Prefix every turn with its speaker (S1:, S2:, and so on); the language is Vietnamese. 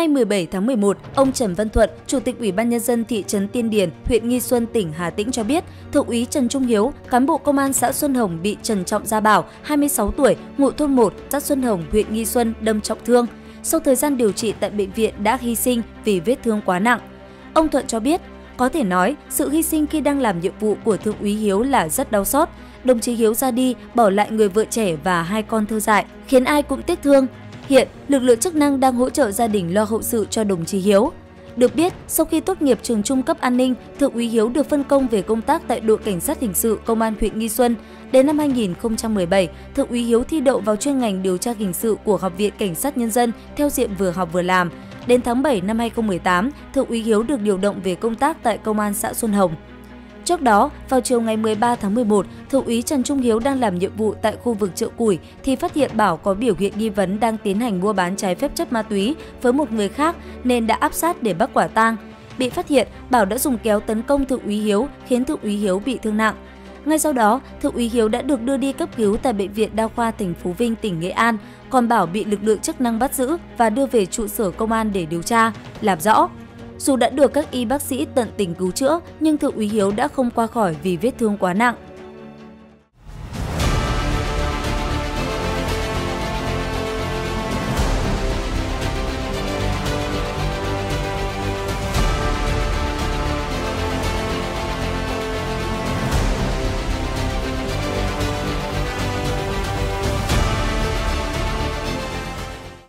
S1: nay 17 tháng 11, ông Trần Văn Thuận, Chủ tịch Ủy ban Nhân dân thị trấn Tiên Điển, huyện Nghi Xuân, tỉnh Hà Tĩnh cho biết, Thượng úy Trần Trung Hiếu, cán bộ công an xã Xuân Hồng bị Trần Trọng Gia Bảo, 26 tuổi, ngụ thôn 1, xã Xuân Hồng, huyện Nghi Xuân đâm trọng thương. Sau thời gian điều trị tại bệnh viện đã hy sinh vì vết thương quá nặng. Ông Thuận cho biết, có thể nói, sự hy sinh khi đang làm nhiệm vụ của Thượng úy Hiếu là rất đau xót. Đồng chí Hiếu ra đi, bỏ lại người vợ trẻ và 2 con thơ dại, khiến ai cũng tiếc thương. Hiện, lực lượng chức năng đang hỗ trợ gia đình lo hậu sự cho đồng chí Hiếu. Được biết, sau khi tốt nghiệp trường trung cấp an ninh, Thượng úy Hiếu được phân công về công tác tại đội cảnh sát hình sự Công an huyện Nghi Xuân. Đến năm 2017, Thượng úy Hiếu thi đậu vào chuyên ngành điều tra hình sự của Học viện Cảnh sát Nhân dân theo diện vừa học vừa làm. Đến tháng 7 năm 2018, Thượng úy Hiếu được điều động về công tác tại Công an xã Xuân Hồng. Trước đó, vào chiều ngày 13 tháng 11, Thượng úy Trần Trung Hiếu đang làm nhiệm vụ tại khu vực chợ Củi thì phát hiện Bảo có biểu hiện nghi vấn đang tiến hành mua bán trái phép chất ma túy với một người khác nên đã áp sát để bắt quả tang. Bị phát hiện, Bảo đã dùng kéo tấn công Thượng úy Hiếu khiến Thượng úy Hiếu bị thương nặng. Ngay sau đó, Thượng úy Hiếu đã được đưa đi cấp cứu tại Bệnh viện Đa khoa tỉnh Phú Vinh, tỉnh Nghệ An, còn Bảo bị lực lượng chức năng bắt giữ và đưa về trụ sở công an để điều tra, làm rõ. Dù đã được các y bác sĩ tận tình cứu chữa, nhưng Thượng úy Hiếu đã không qua khỏi vì vết thương quá nặng.